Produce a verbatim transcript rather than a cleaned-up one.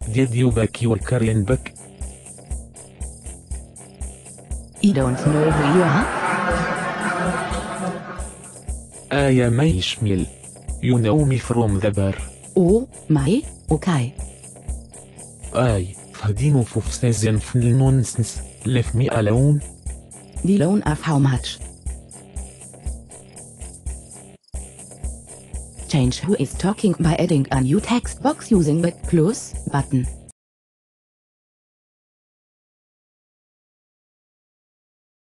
Did you back your Korean back? I don't know who you are. I am Ishmael. You know me from the bar. Oh, my, okay. I, fadino fufsezen fnl nonsense, leave me alone. The loan of how much? Change who is talking by adding a new text box using the plus button.